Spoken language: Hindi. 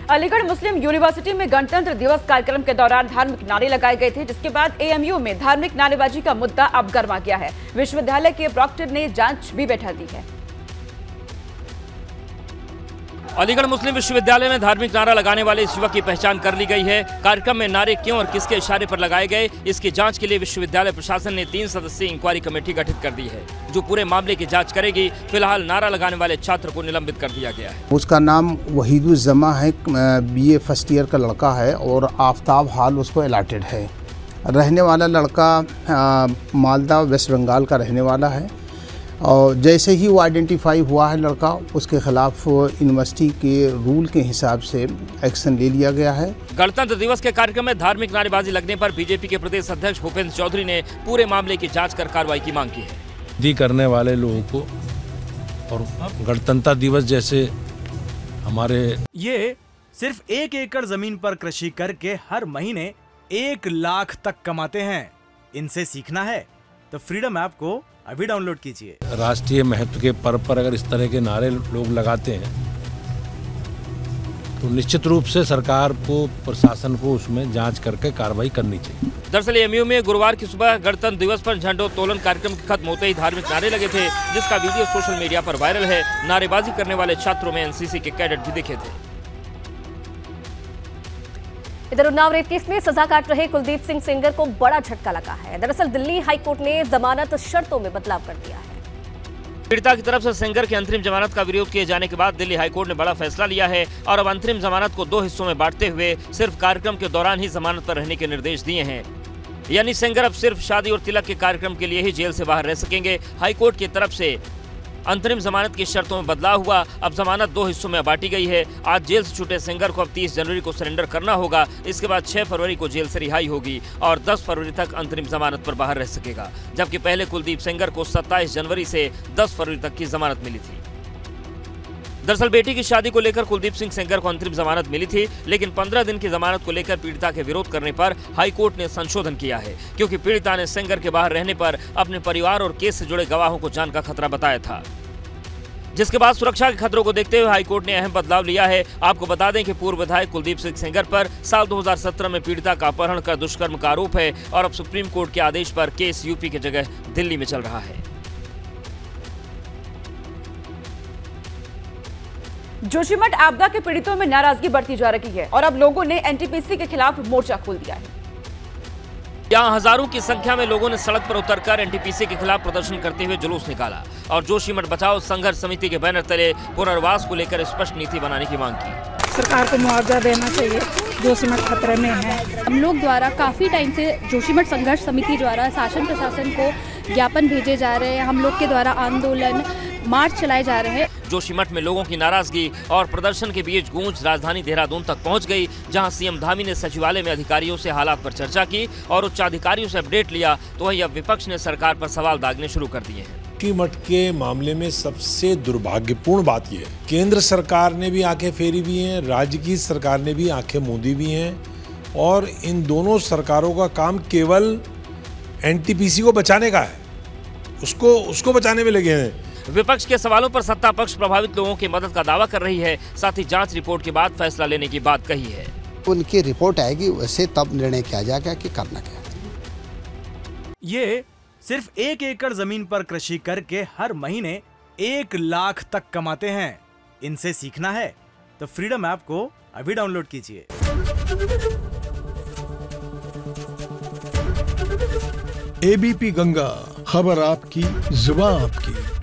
अलीगढ़ मुस्लिम यूनिवर्सिटी में गणतंत्र दिवस कार्यक्रम के दौरान धार्मिक नारे लगाए गए थे, जिसके बाद एएमयू में धार्मिक नारेबाजी का मुद्दा अब गर्मा गया है। विश्वविद्यालय के प्रॉक्टर ने जांच भी बैठा दी है। अलीगढ़ मुस्लिम विश्वविद्यालय में धार्मिक नारा लगाने वाले इस युवक की पहचान कर ली गई है। कार्यक्रम में नारे क्यों और किसके इशारे पर लगाए गए, इसकी जांच के लिए विश्वविद्यालय प्रशासन ने 3 सदस्यीय इंक्वायरी कमेटी गठित कर दी है, जो पूरे मामले की जांच करेगी। फिलहाल नारा लगाने वाले छात्र को निलंबित कर दिया गया है। उसका नाम वहीदुज्जमा है, BA फर्स्ट ईयर का लड़का है और आफ्ताब हाल उसको अलॉटेड है। रहने वाला लड़का मालदा वेस्ट बंगाल का रहने वाला है और जैसे ही वो आइडेंटिफाई हुआ है लड़का, उसके खिलाफ यूनिवर्सिटी के रूल के हिसाब से एक्शन ले लिया गया है। गणतंत्र दिवस के कार्यक्रम में धार्मिक नारेबाजी लगने पर बीजेपी के प्रदेश अध्यक्ष भूपेंद्र चौधरी ने पूरे मामले की जांच कर कार्रवाई की मांग की है। दी करने वाले लोगों को और गणतंत्र दिवस जैसे हमारे ये सिर्फ 1 एकड़ जमीन पर कृषि करके हर महीने 1 लाख तक कमाते हैं। इनसे सीखना है तो फ्रीडम ऐप को अभी डाउनलोड कीजिए। राष्ट्रीय महत्व के पर्व पर अगर इस तरह के नारे लोग लगाते हैं तो निश्चित रूप से सरकार को, प्रशासन को उसमें जांच करके कार्रवाई करनी चाहिए। दरअसल एएमयू में गुरुवार की सुबह गणतंत्र दिवस पर झंडोत्तोलन कार्यक्रम के खत्म होते ही धार्मिक नारे लगे थे, जिसका वीडियो सोशल मीडिया पर वायरल है। नारेबाजी करने वाले छात्रों में एनसीसी के कैडेट भी दिखे थे। इधर उन्नाव रेप केस में सजा काट रहे कुलदीप सिंह सेंगर को बड़ा झटका लगा है। दरअसल दिल्ली हाईकोर्ट ने जमानत शर्तों में बदलाव कर दिया है। पीड़िता की तरफ से सेंगर की अंतरिम जमानत का विरोध किए जाने के बाद दिल्ली हाईकोर्ट ने बड़ा फैसला लिया है और अब अंतरिम जमानत को 2 हिस्सों में बांटते हुए सिर्फ कार्यक्रम के दौरान ही जमानत पर रहने के निर्देश दिए हैं। यानी सेंगर अब सिर्फ शादी और तिलक के कार्यक्रम के लिए ही जेल से बाहर रह सकेंगे। हाईकोर्ट की तरफ से अंतरिम जमानत की शर्तों में बदलाव हुआ। अब जमानत 2 हिस्सों में बांटी गई है। आज जेल से छूटे सेंगर को अब 30 जनवरी को सरेंडर करना होगा। इसके बाद 6 फरवरी को जेल से रिहाई होगी और 10 फरवरी तक अंतरिम जमानत पर बाहर रह सकेगा, जबकि पहले कुलदीप सेंगर को 27 जनवरी से 10 फरवरी तक की जमानत मिली थी। दरअसल बेटी की शादी को लेकर कुलदीप सिंह सेंगर को अंतरिम जमानत मिली थी, लेकिन 15 दिन की जमानत को लेकर पीड़िता के विरोध करने पर हाईकोर्ट ने संशोधन किया है, क्योंकि पीड़िता ने सेंगर के बाहर रहने पर अपने परिवार और केस से जुड़े गवाहों को जान का खतरा बताया था, जिसके बाद सुरक्षा के खतरों को देखते हुए हाईकोर्ट ने अहम बदलाव लिया है। आपको बता दें कि पूर्व विधायक कुलदीप सिंह सेंगर पर साल 2017 में पीड़िता का अपहरण कर दुष्कर्म का आरोप है और अब सुप्रीम कोर्ट के आदेश पर केस यूपी की जगह दिल्ली में चल रहा है। जोशीमठ आपदा के पीड़ितों में नाराजगी बढ़ती जा रही है और अब लोगों ने एनटीपीसी के खिलाफ मोर्चा खोल दिया है। यहाँ हजारों की संख्या में लोगों ने सड़क पर उतरकर एनटीपीसी के खिलाफ प्रदर्शन करते हुए जुलूस निकाला और जोशीमठ बचाओ संघर्ष समिति के बैनर तले पुनर्वास को लेकर स्पष्ट नीति बनाने की मांग की। सरकार को मुआवजा देना चाहिए, जोशीमठ खतरे में है। हम लोग द्वारा काफी टाइम से जोशीमठ संघर्ष समिति द्वारा शासन प्रशासन को ज्ञापन भेजे जा रहे हैं। हम लोग के द्वारा आंदोलन मार्च चलाए जा रहे हैं। जोशीमठ में लोगों की नाराजगी और प्रदर्शन के बीच गूंज राजधानी देहरादून तक पहुंच गई, जहां सीएम धामी ने सचिवालय में अधिकारियों से हालात पर चर्चा की और उच्चाधिकारियों से अपडेट लिया, तो वहीं अब विपक्ष ने सरकार पर सवाल दागने शुरू कर दिए हैं। जोशीमठ के मामले में सबसे दुर्भाग्यपूर्ण बात यह है, केंद्र सरकार ने भी आंखें फेरी भी हैं, राज्य की सरकार ने भी आंखें मूंदी भी हैं और इन दोनों सरकारों का काम केवल एनटीपीसी को बचाने का है, उसको बचाने में लगे हैं। विपक्ष के सवालों पर सत्ता पक्ष प्रभावित लोगों की मदद का दावा कर रही है, साथ ही जांच रिपोर्ट के बाद फैसला लेने की बात कही है। उनकी रिपोर्ट आएगी, वैसे तब निर्णय किया जाएगा कि करना क्या। ये सिर्फ 1 एकड़ जमीन पर कृषि करके हर महीने 1 लाख तक कमाते हैं। इनसे सीखना है तो फ्रीडम ऐप को अभी डाउनलोड कीजिए। ABP गंगा, खबर आपकी, जुबान आपकी।